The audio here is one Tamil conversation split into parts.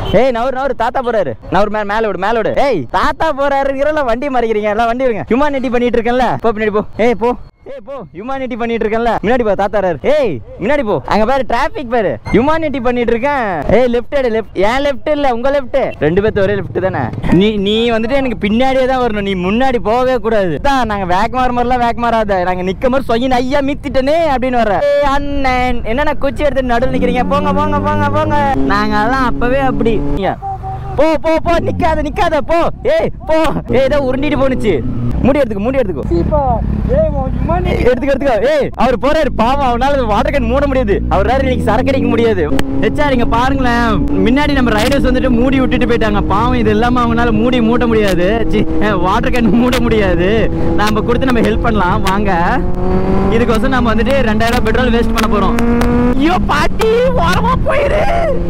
ஏய் நவரு தாத்தா போறாரு. நவரு மேல விடு. ஏய் தாத்தா போறாருங்கிறல வண்டி மறைக்கிறீங்க. எல்லாம் வண்டி விடுங்க. ஹியூமனிட்டி பண்ணிட்டு இருக்கேன்ல. போ பின்னாடி போ. ஏய் போ. ஏய் போ. ஹியூமனிட்டி பண்ணிட்டு இருக்கேன்ல. முன்னாடி போ தாத்தாராரு. ஏய் முன்னாடி போ. அங்க பாரு டிராபிக் பாரு. ஹியூமனிட்டி பண்ணிட்டு இருக்கேன். ஏய் லெஃப்ட் ஏன் லெஃப்ட் இல்ல உங்க லெஃப்ட். ரெண்டு பேத்து ஒரே லெஃப்ட் தானே. நீ வந்துட்டு எனக்கு பின்னாடியே தான் வரணும். நீ முன்னாடி போகவே கூடாது. தான் நாங்க வேக் மாறாத. நாங்க நிக்க மாதிரி சொயின்னு ஐயா மீத்திட்டனே அப்படின்னு வர்ற. ஏய் அண்ணன் என்னன்னா குச்சி எடுத்து நடுவில் நிக்கிறீங்க. போங்க. நாங்க எல்லாம் அப்பவே அப்படி. போ நிக்காத போ. ஏய் போ. ஏய் ஏதோ உருண்டிட்டு போனுச்சு. மூடி எடுத்துக்கோ. எடுத்துக்கோ. ஏய் அவர் போறாரு பாவம். அவனால வாட்டர் கேன் மூட முடியாது. அவர் இன்னைக்கு சரக்கு அடிக்க முடியாது. ஹெச்ஆர் இங்க பாருங்களேன். முன்னாடி நம்ம ரைடர்ஸ் வந்துட்டு மூடி விட்டுட்டு போயிட்டாங்க. பாவம் இது இல்லாம அவங்களால மூட முடியாது. வாட்டர் கேன் மூட முடியாது. நம்ம கொடுத்து நம்ம ஹெல்ப் பண்ணலாம் வாங்க. இதுக்கோசம் நம்ம வந்துட்டு 2000 பெட்ரோல் வேஸ்ட் பண்ண போறோம். ஐயோ பாட்டி ஓரமா போயிரு.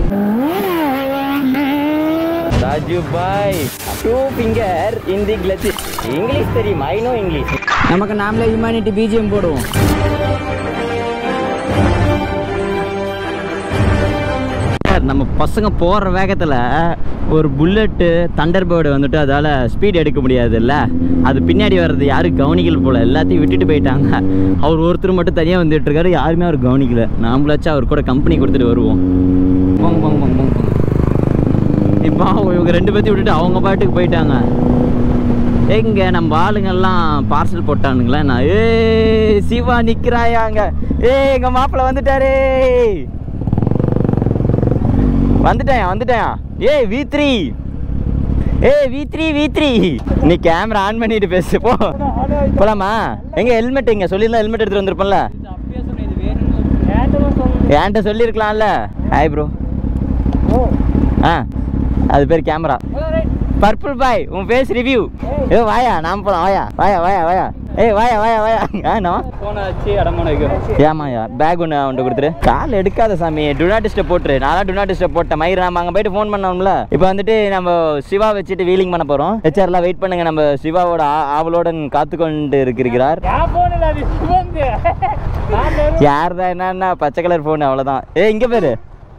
ராஜு பாய் 2 finger in the clutch. English தெரியும். I know English. நமக்கு நாமளே ஹியூமனிட்டி பிஜிஎம் போடுவோம். நம்ம பசங்க போற வேகத்துல ஒரு புல்லட்டு தண்டர் பேர்டு வந்துட்டு அதால ஸ்பீட் எடுக்க முடியாதுல்ல. அது பின்னாடி வர்றது யாரும் கவனிக்கல போல. எல்லாத்தையும் விட்டுட்டு போயிட்டாங்க. அவர் ஒருத்தர் மட்டும் தனியாக வந்துட்டு இருக்காரு. யாருமே அவர் கவனிக்கல. நாமளாச்சும் அவர் கூட கம்பெனி கொடுத்துட்டு வருவோம். போங்க. இப்போ இவங்க 2 பேர்த்தையும் விட்டுட்டு அவங்க பாட்டுக்கு போயிட்டாங்க. எங்க நம்ம ஆளுங்கெல்லாம் பார்சல் போட்டானுங்களா. நான் சிவா நிக்கிறாயாங்க. எங்க மாப்பிள்ள வந்துட்டாரே. வந்துட்டேன். ஏய் V3 நீ கேமரா ஆன் பண்ணிட்டு பேசு. போலாமா? எங்க ஹெல்மெட் எங்க சொல்லிருந்தா ஹெல்மெட் எடுத்துட்டு வந்திருப்பேன்ல. என்கிட்ட சொல்லியிருக்கலாம்ல. Hi bro. அது பேர் கேமரா. பர்பிள் பாய் உன் ஃபேஸ் ரிவ்யூ. ஏ வாயா நாம போலாம். வாயா. ஏய் வாயா. ஏமாயா பேக் ஒன்று அவன்கிட்ட கொடுத்துரு. கால் எடுக்காத சாமி. டுனாட் டிஸ்டர்ப் போட்டுரு. நான் டுனாட் டிஸ்டர்ப் போட்டேன். மயிர் நம்ம அங்கே போயிட்டு ஃபோன் பண்ணோம்ல. இப்போ வந்துட்டு நம்ம சிவா வச்சுட்டு வீலிங் பண்ண போகிறோம். ஹெச்ஆர்லாம் வெயிட் பண்ணுங்க. நம்ம சிவாவோட ஆவலோட காத்துக்கொண்டு இருக்கிறார். யார் தான் என்னன்னா பச்சை கலர் ஃபோன் அவ்வளோதான். இங்கே பேரு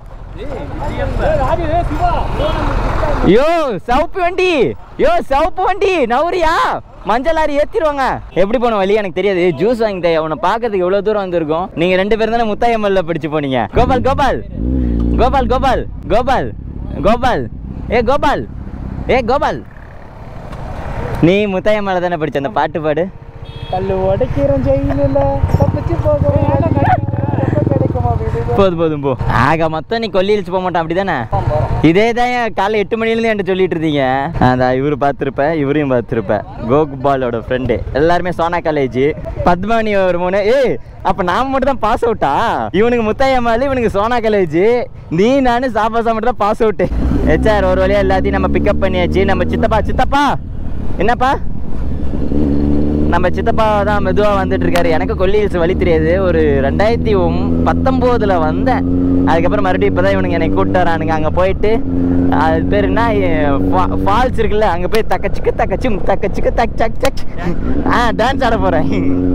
சவுப்பு வண்டி நவுரியா மஞ்சள் லாரி ஏத்திடுவாங்க. எப்படி போன வழி எனக்கு தெரியாது. ஜூஸ் வாங்கி அவனை பார்க்கறதுக்கு எவ்வளவு தூரம் வந்திருக்கும். நீங்க 2 பேரும் தானே முத்தாயம்மல்ல படிச்சு போனீங்க. கோபால் நீ முத்தாயம்மல தானே படிச்ச. அந்த பாட்டு பாடு. போதும் போ. ஆக மொத்தம் நீ கொல்லி இழிச்சு போக மாட்டான் அப்படிதானே. இதே தான் காலைல 8 மணிலேருந்து என்கிட்ட சொல்லிட்டு இருந்தீங்க. அதான் இவரு பார்த்துருப்பேன், இவரையும் பார்த்துருப்பேன். கோகுபாலோட ஃப்ரெண்டு. எல்லாருமே சோனா காலேஜ். பத்மானி ஒரு 3. அப்ப நாம மட்டும் தான் பாஸ் அவுட்டா? இவனுக்கு முத்தாயம்மாள், இவனுக்கு சோனா காலேஜ். நீ நானும் சாப்பாசா மட்டும் தான் பாஸ் அவுட்டு. ஹெச்ஆர் ஒரு வழியா எல்லாத்தையும் நம்ம பிக்கப் பண்ணியாச்சு. நம்ம சித்தப்பா என்னப்பா? நம்ம சித்தப்பா தான் மெதுவாக வந்துட்டு இருக்காரு. எனக்கு கொல்லி ஹில்ஸ் வழி தெரியாது. ஒரு 2019 வந்தேன். அதுக்கப்புறம் மறுபடியும் இப்போதான் இவனுங்க என்னை கூப்பிட்டு வரானுங்க. அங்கே போயிட்டு அது பேர் என்ன ஃபால்ஸ் இருக்குல்ல, அங்கே போய் தக்கச்சுக்கு தக் டான்ஸ் ஆட போகிறேன்.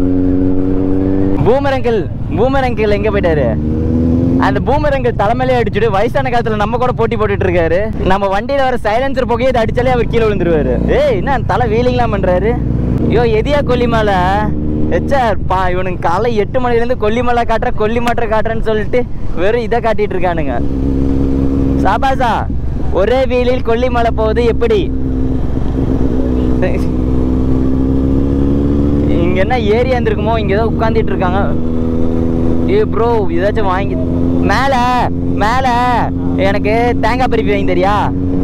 பூமரங்கிள் எங்கே போயிட்டாரு? அந்த பூமரங்கிள் தலைமையிலே அடிச்சுட்டு வயசான காலத்தில் நம்ம கூட போட்டி போட்டுட்டு இருக்காரு. நம்ம வண்டியில் வர சைலன்சர் போகையே இதை அடிச்சாலே அவர் கீழே விழுந்துருவாரு. என்ன தலை வீலிங்லாம் பண்ணுறாரு. எதியா கொல்லிமலை ஹெச்ஆர் இவனுக்கு காலை 8 மணிலேருந்து கொல்லிமலை காட்டுறேன்னு சொல்லிட்டு வெறும் இதை காட்டிட்டு இருக்கானுங்க. சாபாசா ஒரே வீலில் கொல்லிமலை போகுது எப்படி? இங்க என்ன ஏரியா இருந்திருக்குமோ, இங்க ஏதோ உட்காந்துட்டு இருக்காங்க. ப்ரோ ஏதாச்சும் வாங்கி மேல எனக்கு தேங்காய் பருப்பி வாங்கி தெரியா?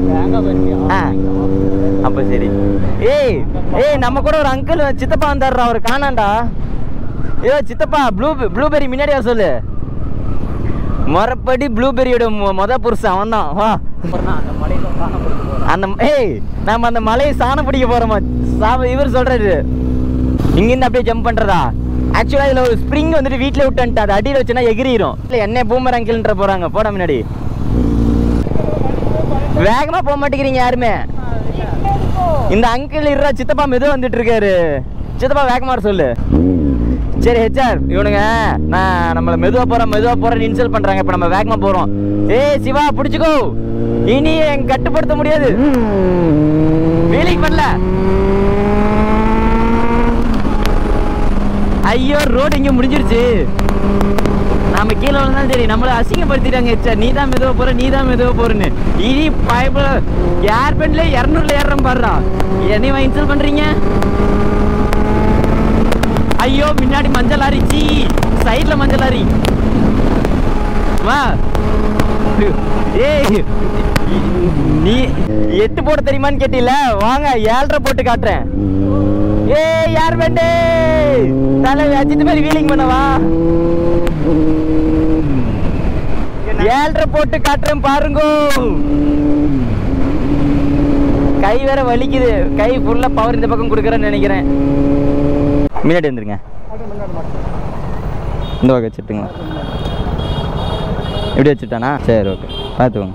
அப்ப சரி. நம்ம கூட ஒரு அங்கிள் சித்தப்பா வந்தாரு. அவரு காணாண்டா. சித்தப்பா ப்ளூபெரி முன்னாடி வர சொல்லு. மரப்படி ப்ளூபெரியோட மொத புருஷன் அவன் தான். வா அந்த நம்ம அந்த மலையை சாணம் பிடிக்க போறோமா? இவர் சொல்றாரு இங்கிருந்து அப்படியே ஜம்ப் பண்றதா. ஆக்சுவலா இதுல ஒரு ஸ்ப்ரிங் வந்துட்டு வீட்டுல விட்டு அது அடியில் வச்சுன்னா எகிரிரும். என்ன பூமர் அங்கிள்ன்ற போறாங்க. போட முன்னாடி வேகமா போக மாட்டேங்கிறீங்க யாருமே. இந்த அங்கிள் இருறா சித்தப்பா மெதுவா வந்துட்டு இருக்காரு. சித்தப்பா வேகமா சொல்லு. சரி ஹெச்ஆர் இவனுங்க நான் நம்மள மெதுவா போறேன்னு இன்சல்ட் பண்றாங்க. இப்ப நம்ம வேகமா போறோம். சிவா பிடிச்சுக்கோ. இனி எங்க கட்டுப்படுத்த முடியாது. வீலிங் பண்ணல. ஐயோ ரோடு இங்க முடிஞ்சிருச்சு. நம்ம கீழே வந்தாலும் சரி நம்மள அசிங்கப்படுத்திட்டாங்க. நீ தான் மெதுவா போற, நீ தான் மெதுவா போறன்னு. இனி பைப்ல ஏர் பெண்ட்ல 200ல ஏறுறோம் பாடுறா. என்னையும் இன்சல்ட் பண்றீங்க. ஐயோ முன்னாடி மஞ்சள் லாரி, சைட்ல மஞ்சள் லாரி. வா ஏய் நீ 8 போட தெரியுமான்னு கேட்டீல, வாங்க 7.5 போட்டு காட்டுறேன். ஏய் யார் வேண்டே தலை அஜித் மாதிரி வீலிங் பண்ணவா. 7.5 போட்டு காட்டுறேன் பாருங்க. கை வேற வலிக்குது. கை ஃபுல்லா பவர் இந்த பக்கம் கொடுக்குறேன்னு நினைக்கிறேன். முன்னாடி வந்துருங்க. இந்த பக்கம் வச்சுட்டுங்களா? எப்படி வச்சுட்டானா? சரி ஓகே பார்த்துக்கோங்க.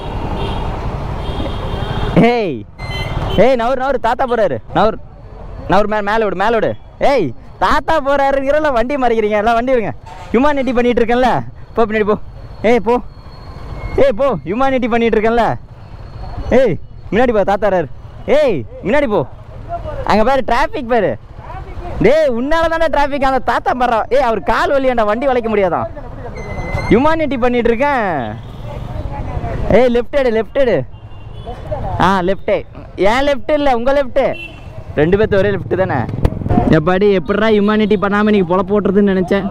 ஏய் ஏய் நவர் தாத்தா போறாரு. நவர் மேலே விடு, மேலே விடு. ஏய் தாத்தா போறாருங்கிறல வண்டி மறைக்கிறீங்க. எல்லாம் வண்டி விடுங்க. ஹியூமானிட்டி பண்ணிட்டு இருக்கேன்ல, போ பின்னாடி போ. ஏய் போ, ஏய் போ, ஹியூமானிட்டி பண்ணிட்டு இருக்கேன்ல. ஏய் முன்னாடி போ, தாத்தாராரு. ஏய் முன்னாடி போ. அங்கே பாரு டிராஃபிக் பாரு. டேய் உன்னால தானே டிராஃபிக். அந்த தாத்தா பாடுறா. ஏய் அவர் கால் வலியாண்டா, வண்டி வளைக்க முடியாதான். ஹியூமானிட்டி பண்ணிட்டு இருக்கேன். ஏய் லெஃப்ட் எடு. லெஃப்ட். ஏன் லெஃப்ட் இல்லை, உங்கள் லெஃப்ட்டு. 2 பேர்த்து ஒரே லெஃப்ட் தானே. எப்பாடி எப்படா ஹியூமானிட்டி பண்ணாமல் நீங்கள் பொழப்பு ஓட்டுறதுன்னு நினச்சேன்.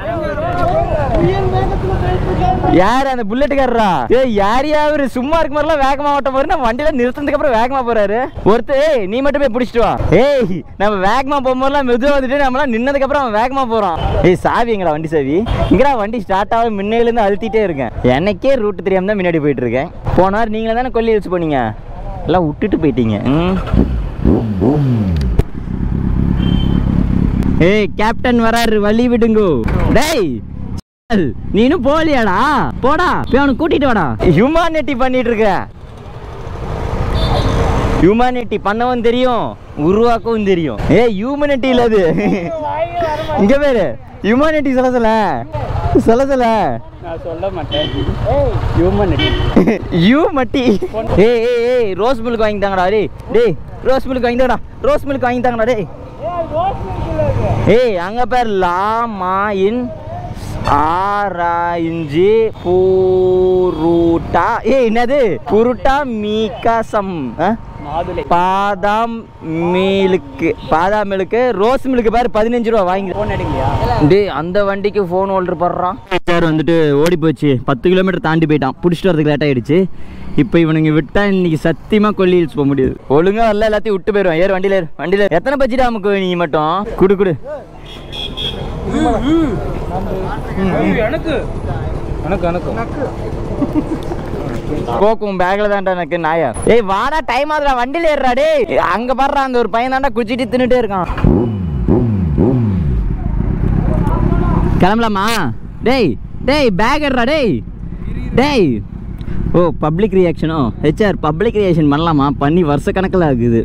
யார் அந்த புல்லட்டுக்காரரா? ஏய் யாரையாவது சும்மா இருக்க மாதிரிலாம் வேகமாக ஓட்ட போறேன்னா வண்டியில நிறுத்தினதுக்கு அப்புறம் வேகமா போறாரு ஒருத்தர். நீ மட்டும் போய் பிடிச்சிட்டு வா. ஏய் நம்ம வேகமா போகும்போதெல்லாம் மெதுவாக வந்துட்டு நம்மளாம் நின்னதுக்கு அப்புறம் அவன் வேகமா போறான். ஏய் சாவி எங்கடா? வண்டி சாவி இங்கடா. வண்டி ஸ்டார்ட் ஆக முன்னையிலேருந்து அழுத்திட்டே இருக்கேன். எனக்கே ரூட் தெரியாம தான் முன்னாடி போயிட்டு இருக்கேன். போன வாரம் நீங்களே தானே கொல்லி வச்சு போனீங்க, எல்லாம் விட்டுட்டு போயிட்டீங்க. ஏய் கேப்டன் வராரு, வழி விடுங்கோ. டேய் நீனும் போலியாடா? போடா போய் அவனுக்கு கூட்டிட்டு வாடா. ஹியூமானிட்டி பண்ணிட்டு இருக்க. ஹியூமானிட்டி பண்ணவும் தெரியும், உருவாக்கவும் தெரியும். ஏய் ஹியூமானிட்டி இல்ல அது. இங்க பேரு ஹியூமானிட்டி சொல்ல நான் சொல்ல மாட்டேன். ஹியூமட்டி. ஏய் ரோஸ் மில்க் வாங்கி தாங்கடா. டேய் ரோஸ் மில்க் வாங்கி தாங்கடா. ரோஸ் மில்க் வாங்கி தாங்கடா. டேய் ஏய் அங்க பேர் லாமா இன் ஆராய்ஞ்சி புருட்டா. ஏய் என்னது புருட்டா மீகாசம் பாதாம் மில்க்கு ரோஸ் மில்க்கு பாரு 15 ரூபா வாங்கி. டேய் அந்த வண்டிக்கு ஃபோன் ஹோல்டர் போடுறான். சார் வந்துட்டு ஓடி போச்சு. 10 கிலோமீட்டர் தாண்டி போயிட்டான். பிடிச்சிட்டு வரதுக்கு லேட் ஆயிடுச்சு. இப்போ இவனுங்க விட்டா இன்னைக்கு சத்தியமா கொல்லி ஹில்ஸ் போக முடியாது. ஒழுங்கா வரல எல்லாத்தையும் விட்டு போயிடுவான். ஏறு வண்டியில எத்தனை பட்ஜெட் நமக்கு? நீ மட்டும் குடு. கோக்கும் பேக்ல தான்டா எனக்கு நாயா. ஏய் வாடா டைம் ஆகுதுடா, வண்டியில ஏறுறா. டேய் அங்க பாடுறா அந்த ஒரு பையன் தான்டா குச்சிட்டு தின்னுட்டே இருக்கான். கிளம்பலாமா? டேய் பேக் ஏறுறா. டேய் ஓ பப்ளிக் ரியாக்ஷனோ? ஹெச்ஆர் பப்ளிக் ரியாக்ஷன் பண்ணலாமா? பண்ணி வருஷ கணக்கில் ஆகுது.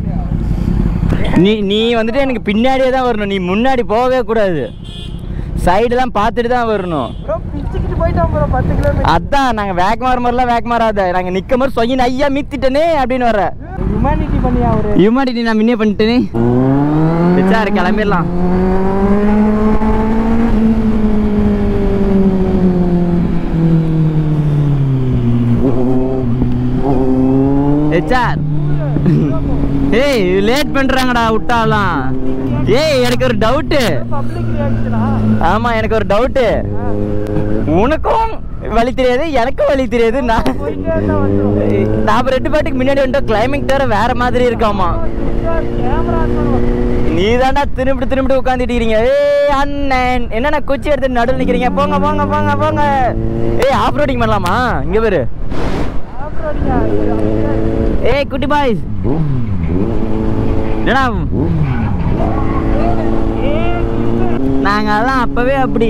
நீ வந்துட்டு எனக்கு பின்னாடியே தான் வரணும். நீ முன்னாடி போகவே கூடாது. சைடெல்லாம் பார்த்துட்டு தான் வரணும். அதான் நாங்கள் வேகமாக வர மாதிரிலாம் வேகமாக வராத. நாங்கள் நிற்க மாதிரி சொல்லி ஐயா மீத்திட்டேனே அப்படின்னு வர. ஹியூமானிட்டி நான் முன்னே பண்ணிட்டேனே. ஹெச்ஆர் கிளம்பிடலாம். ஹெச்ஆர் ஏய் லேட் பண்றாங்கடா விட்டாலாம். ஏய் எனக்கு ஒரு டவுட்டு. ஆமா எனக்கு ஒரு டவுட்டு. உனக்கும் வழி தெரியாது, எனக்கும் வழி தெரியாது. நான் 2 பாட்டுக்கு முன்னாடி வந்துட்டோம். கிளைமேட் வேற மாதிரி இருக்காமா. நீ தாண்டா திரும்பிட்டு உட்காந்துட்டு இருக்கீங்க. ஏய் அண்ணன் என்னன்னா குச்சி எடுத்து நடுவில் நிக்கிறீங்க. போங்க. ஏய் ஆஃப் ரோடிங் பண்ணலாமா? இங்க பேரு ஏய் குட்டி பாய்ஸ் என்னடா நாங்க எல்லாம் அப்பவே அப்படி.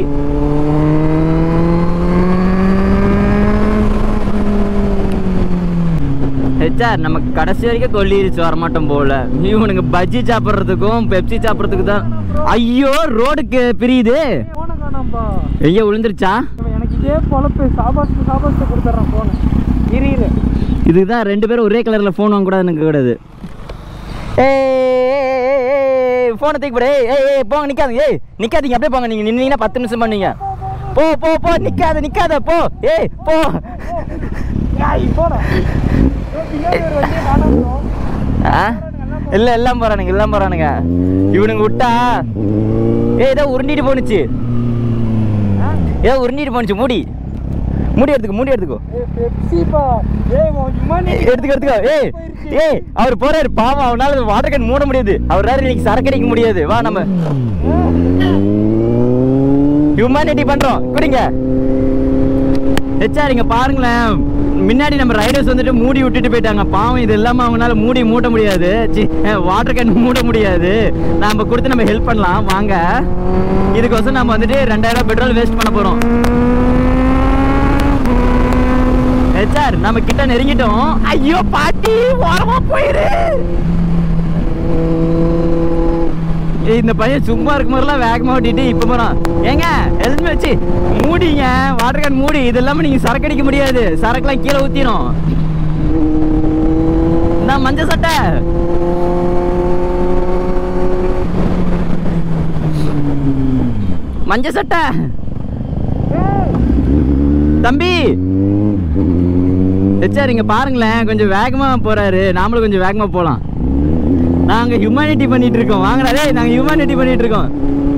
ஹெச்ஆர் நமக்கு கடைசி வரைக்கும் கொல்லி ஹில்ஸ் வரமாட்டோம் போல. இவனுக்கு பஜ்ஜி சாப்பிட்றதுக்கும் பெப்சி சாப்பிட்றதுக்கு தான். ஐயோ ரோடுக்கு பிரியுது. எங்க விழுந்துருச்சா? எனக்கு இதே பொழப்பு. சாபாஸ் கொடுத்துட்றேன் போன. இதுதான் 2 பேரும் ஒரே கலரில் ஃபோன் வாங்கக்கூடாதுன்னு கூடாது. ஃபோனை தூக்கி போடு. ஏய் போங்க, நிற்காதுங்க. நிற்காதீங்க, அப்படியே போங்க. நீங்கள் நின்னீங்கன்னா 10 நிமிஷம் பண்ணுவீங்க. போ போ போ, நிற்காத போ. போ. இல்லை எல்லாம் போகிறானுங்க. இவனுங்க விட்டா ஏதோ உருண்டிட்டு போணுச்சு. மூடி எடுத்துக்கோ. எடுத்துக்கோ. அவர் போறாரு பாவம், அவனால வாட்டர் கேன் மூட முடியாது. அவரால் இன்னைக்கு சரக்கு அடிக்க முடியாது. வா நம்ம ஹியூமனிட்டி பண்றோம், குடிங்க. இங்க பாருங்களேன், முன்னாடி நம்ம ரைடர்ஸ் வந்துட்டு மூடி விட்டுட்டு போயிட்டாங்க. பாவம், இது இல்லாம அவங்களால மூட முடியாது. வாட்டர் கேன் மூட முடியாது. நம்ம கொடுத்து நம்ம ஹெல்ப் பண்ணலாம் வாங்க. இதுக்கோசம் நம்ம வந்துட்டு 2000 பெட்ரோல் வேஸ்ட் பண்ண போறோம். சார் நம்ம கிட்ட நெருங்கிட்டோம். ஐயோ பாட்டி, ஓரமா போயிரு. இந்த பையன் சும்மா இருக்கும் போதெல்லாம் வேகமா ஓட்டிட்டு இப்ப போறான். ஏங்க ஹெல்மெட் வச்சு மூடிங்க, வாட்டர் கேன் மூடி. இது இல்லாம நீங்க சரக்கு அடிக்க முடியாது. சரக்குலாம் கீழே ஊத்திரும். நான் மஞ்சள் சட்டை. தம்பி இங்க பாருங்களேன், கொஞ்சம் வேகமா போறாரு. நாமளும் கொஞ்சம் வேகமா போலாம். நாங்க ஹியூமனிட்டி பண்ணிட்டு இருக்கோம். வாங்கடா, நாங்க ஹியூமனிட்டி பண்ணிட்டு இருக்கோம்.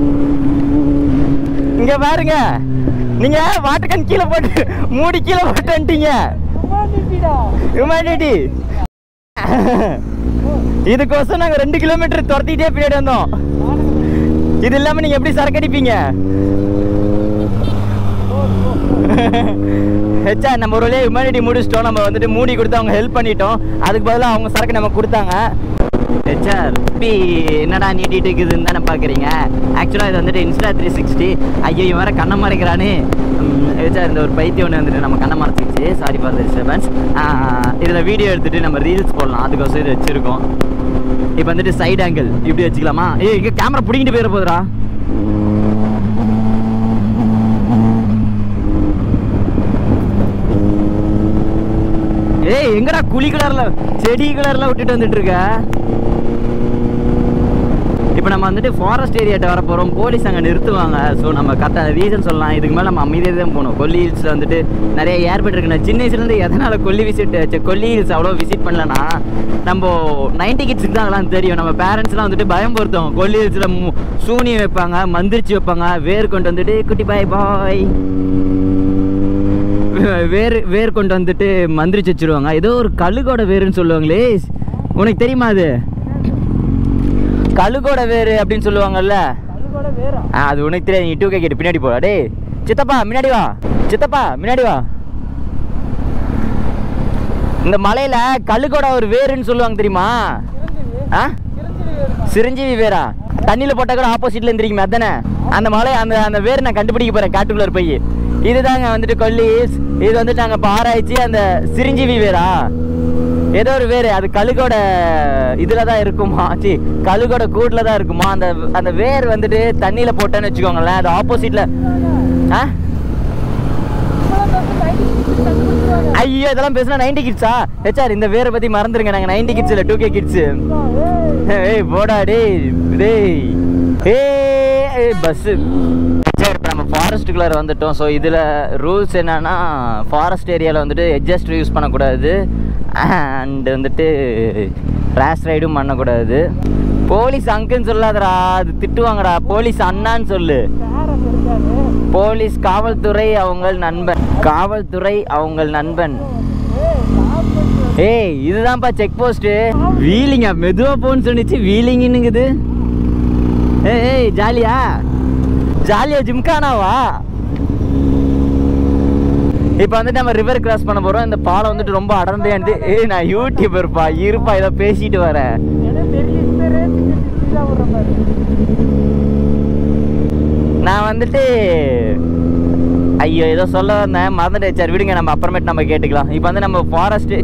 இங்க பாருங்க, நீங்க வாட்டர் கேன் கீழே போட்டு மூடி கீழே போட்டு வந்துட்டீங்க. ஹியூமனிட்டி. இதுக்கோசம் நாங்க 2 கிலோமீட்டர் துரத்திட்டே பின்னாடி வந்தோம். இது இல்லாம நீங்க எப்படி சரக்கு அடிப்பீங்க? நம்ம ஒரு வழியாக ஹியூமனிட்டி முடிச்சிட்டோம். நம்ம வந்துட்டு மூடி கொடுத்து அவங்க ஹெல்ப் பண்ணிட்டோம். அதுக்கு பதிலாக அவங்க சரக்கு நம்ம கொடுத்தாங்க. என்னடா நீட்டிட்டு இருக்குதுன்னு தானே பார்க்குறீங்க. ஆக்சுவலாக இது வந்துட்டு இன்ஸ்டா 360. ஐயோ வேற கண்ணை மறைக்கிறானே. இந்த ஒரு பைத்தியம் ஒன்று வந்துட்டு நம்ம கண்ணை மறைச்சிச்சு. Sorry for the disturbance. இதில் வீடியோ எடுத்துகிட்டு நம்ம ரீல்ஸ் போடலாம், அதுக்கோசம் இது வச்சுருக்கோம். இப்போ வந்துட்டு சைட் ஆங்கிள் இப்படி வச்சுக்கலாமா? இங்கே கேமரா பிடிங்கிட்டு போயிட போதுடா. எங்கடா குழி கலர்ல செடி கலர்ல விட்டுட்டு வந்துட்டு இருக்க? இப்போ நம்ம வந்துட்டு ஃபாரஸ்ட் ஏரியாட்ட வர போகிறோம். போலீஸ் அங்கே நிறுத்துவாங்க. ஸோ நம்ம கரெக்டாக ரீசன் சொல்லலாம். இதுக்கு மேலே நம்ம அமைதியாக தான் போகணும். கொல்லி ஹில்ஸில் வந்துட்டு நிறைய ஏர்பெட் இருக்குண்ணா. சின்ன வயசுலேருந்து எதனால் கொல்லி ஹில்ஸ் அவ்வளோ விசிட் பண்ணலன்னா, நம்ம 90 கிட்ஸுக்கு தான் அதெல்லாம் தெரியும். நம்ம பேரண்ட்ஸ்லாம் வந்துட்டு பயம் பொறுத்தோம். கொல்லி ஹில்ஸில் சூனி வைப்பாங்க, மந்திரிச்சு வைப்பாங்க, வேர் கொண்டு வந்துட்டு குட்டி பாய் வேர் கொண்டு வந்துட்டு மந்திரிச்சு வச்சிருவாங்க. ஏதோ ஒரு கழுகோட வேருன்னு சொல்லுவாங்களே, உனக்கு தெரியுமா? அது கழுகோட வேறு அப்படின்னு சொல்லுவாங்கல்ல. அது உனக்கு தெரியாது. நீ 2K கேட்டு பின்னாடி போடா. டே சித்தப்பா முன்னாடி வா. இந்த மலையில கழுகோட ஒரு வேருன்னு சொல்லுவாங்க தெரியுமா? சிரஞ்சீவி வேரா? தண்ணியில போட்டா கூட ஆப்போசிட்ல இருந்திருக்குமே, அதானே அந்த மலை. அந்த வேர் நான் கண்டுபிடிக்க போறேன் காட்டுக்குள்ள போய். இதுதாங்க வந்துட்டு கொல்லி. இது வந்துட்டு நாங்கள் இப்போ ஆராய்ச்சி அந்த சிரஞ்சீவி வேரா ஏதோ ஒரு வேறு, அது கழுகோட இதில் தான் இருக்குமா, கழுகோட கூட்டில் தான் இருக்குமா. அந்த வேர் வந்துட்டு தண்ணியில் போட்டேன்னு வச்சுக்கோங்களேன், அது ஆப்போசிட்டில். ஐயோ இதெல்லாம் பேசுனா 90 கிட்ஸா? சார் இந்த வேரை பற்றி மறந்துருங்க. நாங்கள் 90 கிட்ஸ் இல்லை, 2K கிட்ஸு. ஏய் போடா ஏய் பஸ்ஸு. சரி, இப்போ நம்ம ஃபாரஸ்ட்டுக்குள்ளார வந்துட்டோம். ஸோ இதில் ரூல்ஸ் என்னன்னா, ஃபாரஸ்ட் ஏரியாவில் வந்துட்டு எட்ஜஸ்டர் யூஸ் பண்ணக்கூடாது. அண்ட் வந்துட்டு ரேஷ் ரைடும் பண்ணக்கூடாது. போலீஸ் அங்குன்னு சொல்லாதடா, அது திட்டுவாங்கடா. போலீஸ் அண்ணான்னு சொல்லு. போலீஸ் காவல்துறை அவங்கள் நண்பன். ஏய் இதுதான்ப்பா செக் போஸ்ட்டு. வீலிங்கா? மெதுவாக போன்னு சொன்னிச்சு, வீலிங்குன்னுங்குது. ஏய் ஜாலியா ஜிம்கானாவா? இப்போ வந்துட்டு நம்ம ரிவர் கிராஸ் பண்ண போகிறோம். இந்த பாலம் வந்துட்டு ரொம்ப அடர்ந்தேன்ட்டு. நான் யூடியூபர்ப்பா, இருப்பா இதை பேசிட்டு வரேன். நான் வந்துட்டு ஐயோ ஏதோ சொல்ல வந்தேன், மறந்துட்டு. சரி விடுங்க, நம்ம அப்புறமேட்டு நம்ம கேட்டுக்கலாம். இப்போ வந்து நம்ம ஃபாரஸ்ட்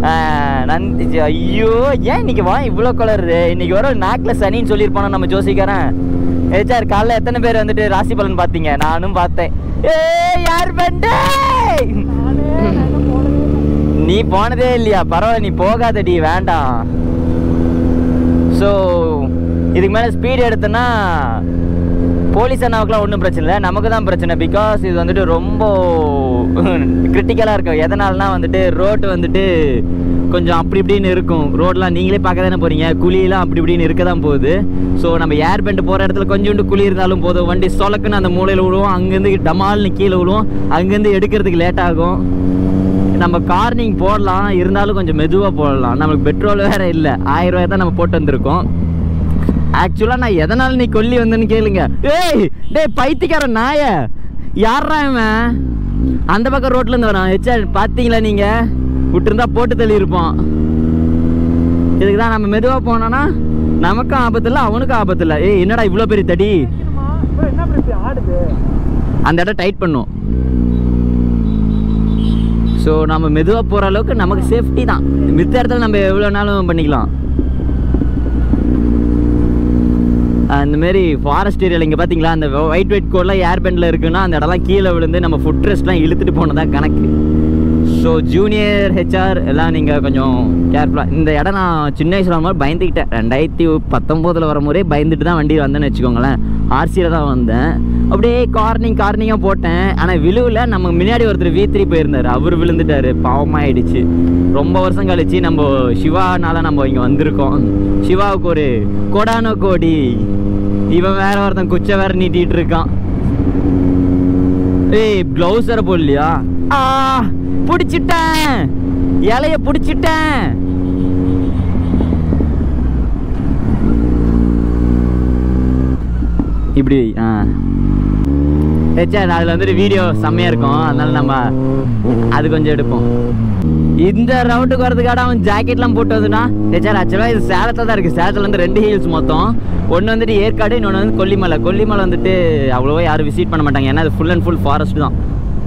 ஐயோ ஏன் இன்னைக்கு வா இவ்வளோ கலருது? இன்னைக்கு வர நாக்கில் சனின்னு சொல்லியிருப்பானோ நம்ம ஜோசிக்காரன். சார் காலைல எத்தனை பேர் வந்துட்டு ராசி பலன் பார்த்தீங்க? நானும் பார்த்தேன். யார் பண்ண நீ போனதே இல்லையா? பரவாயில்ல, நீ போகாதடி, வேண்டாம். ஸோ இதுக்கு மேலே ஸ்பீடு எடுத்தோன்னா போலீஸ் அண்ணாவுக்குலாம் ஒன்றும் பிரச்சனை இல்லை, நமக்கு தான் பிரச்சனை. பிகாஸ் இது வந்துட்டு ரொம்ப கிரிட்டிக்கலாக இருக்கும். எதனால்னா வந்துட்டு ரோடு வந்துட்டு கொஞ்சம் அப்படி இப்படின்னு இருக்கும். ரோடெலாம் நீங்களே பார்க்க தானே போகிறீங்க, குழியெல்லாம் அப்படி இப்படின்னு இருக்க தான் போகுது. ஸோ நம்ம ஏர் பெண்ட் போகிற இடத்துல கொஞ்சோண்டு குழி இருந்தாலும் போதும், வண்டி சொலக்குன்னு அந்த மூலையில் விழுவோம், அங்கேருந்து டமால்னு கீழே விழுவோம், அங்கேருந்து எடுக்கிறதுக்கு லேட் ஆகும். நம்ம கார்னிங் போடலாம், இருந்தாலும் கொஞ்சம் மெதுவாக போடலாம். நம்மளுக்கு பெட்ரோல் வேறு இல்லை, 1000 ரூபாய் தான் நம்ம போட்டு வந்திருக்கோம். ஆக்சுவலாக நான் எதனால நீ கொல்லி வந்தேன்னு கேளுங்க. டேய் பைத்தியக்காரன் நாய, யாரா இவன் அந்த பக்கம் ரோட்லேருந்து வரான்? ஹெச்ஆர் பார்த்தீங்களா நீங்கள்? விட்டுருந்தா போட்டு தள்ளி இருப்போம். இதுக்கு தான் நம்ம மெதுவாக போனோன்னா நமக்கும் ஆபத்து இல்லை, அவனுக்கும் ஆபத்து இல்லை. என்னடா இவ்வளோ பெரிய தடி? அந்த இடம் டைட் பண்ணும். ஸோ நம்ம மெதுவாக போகிற அளவுக்கு நமக்கு சேஃப்டி தான். மித்த இடத்துல நம்ம எவ்வளோ நாளும் பண்ணிக்கலாம். அந்தமாரி ஃபாரஸ்ட் ஏரியாவில் இங்கே பார்த்தீங்களா, அந்த ஒயிட் கோட்லாம் ஏர் பெண்டில் இருக்குன்னா அந்த இடம்லாம் கீழே விழுந்து நம்ம ஃபுட் ரெஸ்ட்லாம் இழுத்துட்டு போனதான் கணக்கு. ஸோ ஜூனியர் ஹெச்ஆர் எல்லாம் நீங்கள் கொஞ்சம் கேர்ஃபுல்லாக. இந்த இடம் நான் சின்ன வயசில் வரும்போது பயந்துக்கிட்டேன். 2019 வரும்போதே பயந்துட்டு தான் வண்டி வந்தேன்னு வச்சுக்கோங்களேன். ஆர்சியில் தான் வந்தேன். அப்படியே கார்னிங்காக போட்டேன். ஆனால் விழுவில் நம்ம முன்னாடி ஒருத்தர் V3 போயிருந்தார், அவர் விழுந்துட்டார், பாவமாகிடுச்சு. ரொம்ப வருஷம் கழிச்சு நம்ம சிவானால நம்ம இங்கே வந்திருக்கோம். சிவாவுக்கு ஒரு கோடானோ கோடி. இவன் வேற ஒருத்தன் குச்சை வேற நீட்டிகிட்டு இருக்கான். க்ளவுஸ் வேற போடலையா? பிடிச்சிட்டேன், இலைய பிடிச்சிட்டேன். இப்படி அதில் வந்துட்டு வீடியோ செம்மையாக இருக்கும், அதனால நம்ம அது கொஞ்சம் எடுப்போம். இந்த ரவுண்டுக்கு வரதுக்காக அவன் ஜாக்கெட்லாம் போட்டு வந்துனா ஹெச்ஆர். ஆக்சுவலாக இது சேலத்தில் தான் இருக்குது. சேலத்தில் வந்து 2 ஹில்ஸ் மொத்தம். ஒன்று வந்துட்டு ஏற்காடு, இன்னொன்று வந்து கொல்லிமலை. கொல்லிமலை வந்துட்டு அவ்வளோவா யாரும் விசிட் பண்ண மாட்டாங்க, ஏன்னா அது ஃபுல் அண்ட் ஃபுல் ஃபாரஸ்ட் தான்.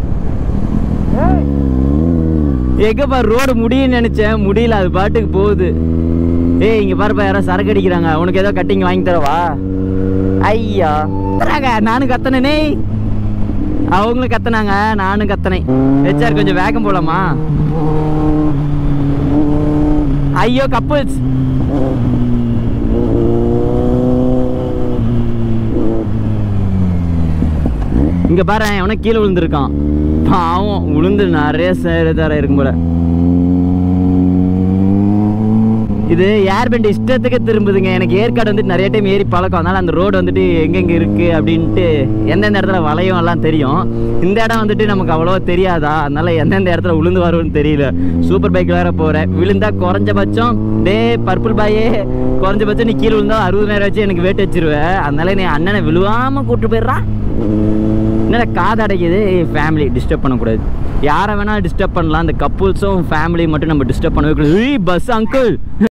எங்கப்பா ரோடு முடியும்னு நினச்சேன், முடியல, அது பாட்டுக்கு போகுது. இங்கே பாருப்பா, யாரோ சரக்கு அடிக்கிறாங்க. உனக்கு ஏதோ கட்டிங் வாங்கி தரவா? ஐயா நானும் கத்தனே, அவங்களும் கத்துனாங்க, நானும் கத்தனேன். ஹெச்ஆர் கொஞ்சம் வேகம் போலாமா? ஐயோ கப்புள்ஸ். இங்க பாரு, அவனை கீழே விழுந்திருக்கான். பாவம், விழுந்து நிறைய சேதாரம் இருக்கும் போல. இது ஏர் பெண்ட் இஷ்டத்துக்கு திரும்புதுங்க. எனக்கு ஏற்காடு வந்துட்டு நிறைய டைம் ஏறி பழக்கம், அதனால அந்த ரோடு வந்துட்டு எங்கெங்கே இருக்குது அப்படின்ட்டு எந்தெந்த இடத்துல வளையும் எல்லாம் தெரியும். இந்த இடம் வந்துட்டு நமக்கு அவ்வளோவா தெரியாதா, அதனால எந்தெந்த இடத்துல விழுந்து வரும்னு தெரியல. சூப்பர் பைக்கில் வேற போகிறேன். விழுந்தா குறைஞ்சபட்சம் பர்பிள் பாயே, குறைஞ்சபட்சம் நீ கீழே விழுந்தா 60,000 வச்சு எனக்கு வேட்டு வச்சிருவேன். அதனால நீ அண்ணனை விழுவாமல் கூப்பிட்டு போயிடுறான். என்னடா காது அடைக்குது. ஃபேமிலி டிஸ்டர்ப் பண்ணக்கூடாது, யாரை வேணாலும் டிஸ்டர்ப் பண்ணலாம். அந்த கப்புள்ஸும் ஃபேமிலி மட்டும் நம்ம டிஸ்டர்ப் பண்ணவே கூடாது. Bus uncle